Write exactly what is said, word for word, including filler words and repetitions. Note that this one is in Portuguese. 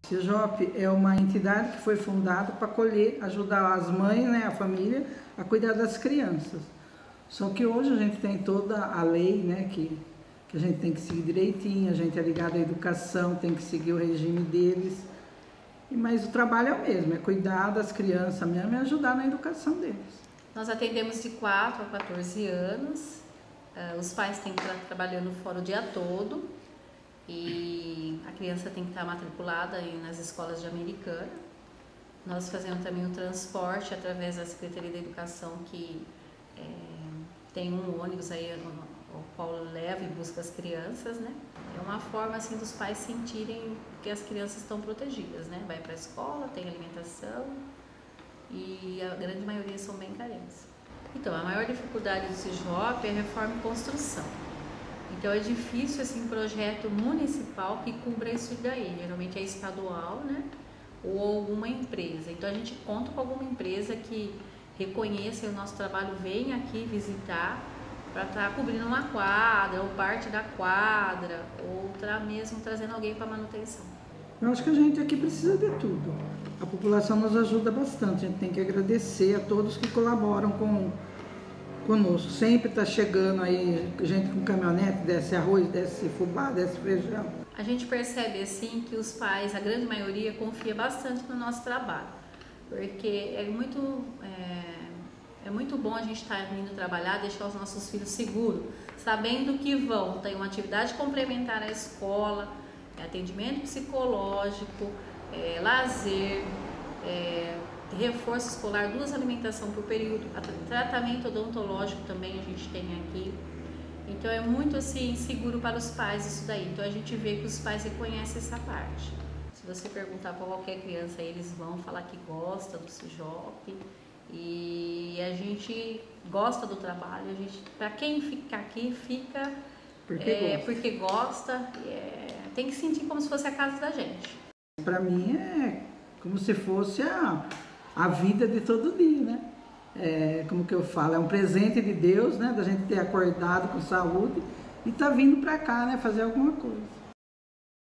O CIJOP é uma entidade que foi fundada para acolher, ajudar as mães, né, a família, a cuidar das crianças. Só que hoje a gente tem toda a lei, né, que, que a gente tem que seguir direitinho, a gente é ligado à educação, tem que seguir o regime deles. Mas o trabalho é o mesmo, é cuidar das crianças mesmo e ajudar na educação deles. Nós atendemos de quatro a quatorze anos, uh, os pais têm que estar trabalhando fora o dia todo e a criança tem que estar matriculada nas escolas de Americana. Nós fazemos também o transporte através da Secretaria da Educação, que é, tem um ônibus aí o qual leva e busca as crianças, né? É uma forma assim dos pais sentirem que as crianças estão protegidas, né? Vai para a escola, tem alimentação e a grande maioria são bem carentes. Então, a maior dificuldade do CIJOP é a reforma e construção. Então, é difícil assim um projeto municipal que cumpra isso daí. Geralmente é estadual, né? Ou alguma empresa. Então, a gente conta com alguma empresa que reconheça o nosso trabalho, venha aqui visitar para estar cobrindo uma quadra, ou parte da quadra, ou tra mesmo trazendo alguém para manutenção. Eu acho que a gente aqui precisa de tudo. A população nos ajuda bastante, a gente tem que agradecer a todos que colaboram com, conosco. Sempre está chegando aí gente com caminhonete, desce arroz, desce fubá, desce feijão. A gente percebe assim que os pais, a grande maioria, confia bastante no nosso trabalho, porque é muito... É... É muito bom a gente estar vindo trabalhar, deixar os nossos filhos seguros, sabendo que vão ter uma atividade complementar à escola, atendimento psicológico, é, lazer, é, reforço escolar, duas alimentação por período, tratamento odontológico também a gente tem aqui. Então é muito assim seguro para os pais isso daí. Então a gente vê que os pais reconhecem essa parte. Se você perguntar para qualquer criança, eles vão falar que gosta do CIJOP. E a gente gosta do trabalho, a gente, para quem fica aqui, fica porque é, gosta, porque gosta é, tem que sentir como se fosse a casa da gente. Para mim é como se fosse a, a vida de todo dia, né? É, como que eu falo, é um presente de Deus, né? Da gente ter acordado com saúde e tá vindo para cá, né? Fazer alguma coisa.